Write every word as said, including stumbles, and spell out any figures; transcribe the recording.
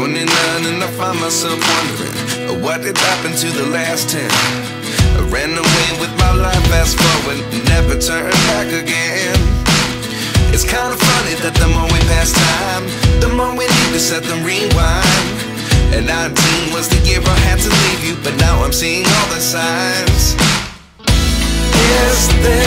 twenty-nine and I find myself wondering, uh, what did happen to the last ten? I ran away with my life, fast forward, never turn back again. It's kinda funny that the more we pass time, the more we need to set them rewind. And nineteen was the year I had to leave you, but now I'm seeing all the signs. Is there